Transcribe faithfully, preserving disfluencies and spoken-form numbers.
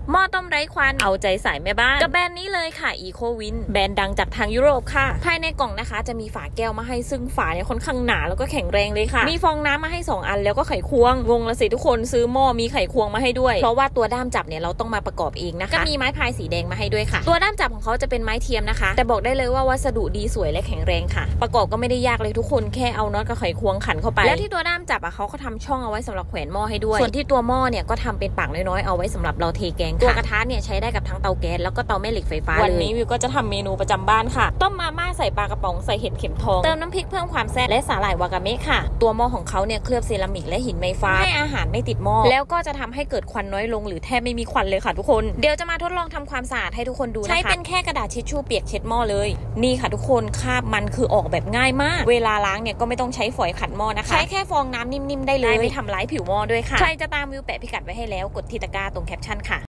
หม้อต้มไร้ควันเอาใจใส่แม่บ้านกับแบรนด์นี้เลยค่ะ Ecowin แบรนด์ดังจากทางยุโรปค่ะภายในกล่องนะคะจะมีฝาแก้วมาให้ซึ่งฝาเนี่ยค่อนข้างหนาแล้วก็แข็งแรงเลยค่ะมีฟองน้ำมาให้สองอันแล้วก็ไขควงงงละสิทุกคนซื้อหม้อมีไขควงมาให้ด้วยเพราะว่าตัวด้ามจับเนี่ยเราต้องมาประกอบเองนะคะก็มีไม้พายสีแดงมาให้ด้วยค่ะตัวด้ามจับของเขาจะเป็นไม้เทียมนะคะแต่บอกได้เลยว่าวัสดุดีสวยและแข็งแรงค่ะประกอบก็ไม่ได้ยากเลยทุกคนแค่เอาน็อตกับไขควงขันเข้าไปและที่ตัวด้ามจับอะเขาก็ทำช่องเอาไว้สำหรับแขวนหม้อให้ด้วยส่วนที่ตัวหม้อเนี่ยก็ทำเป็นปากน้อยๆเอาไว้สำหรับเราเทแกงตัวกระทะเนี่ยใช้ได้กับทั้งเตาแก๊สแล้วก็เตาแม่เหล็กไฟฟ้าวันนี้วิวก็จะทำเมนูประจำบ้านค่ะต้มมาม่าใส่ปลากระป๋องใส่เห็ดเข็มทองเติมน้ำพริกเพิ่มความแซ่บและสาหร่ายวากาเมะค่ะตัวหม้อของเขาเนี่ยเคลือบเซรามิกและหินไม้ฟ้าให้อาหารไม่ติดหม้อแล้วก็จะทำให้เกิดควันน้อยลงหรือแทบไม่มีควันเลยค่ะทุกคนเดี๋ยวจะมาทดลองทำความสะอาดให้ทุกคนดูนะคะใช้เป็นแค่กระดาษทิชชู่เปียกเช็ดหม้อเลยนี่ค่ะทุกคนคราบมันคือออกแบบง่ายมากเวลาล้างเนี่ยก็ไม่ต้องใช้ฝอยขัดหม้อนะคะใช้แค่ฟองน้ำนิ่มๆได้เลยไม่ทำร้ายผิวหม้อด้วยค่ะใครจะตามวิวแปะพิกัดไว้ให้แล้วกดที่ตะกร้าตรงแคปชั่นค่ะ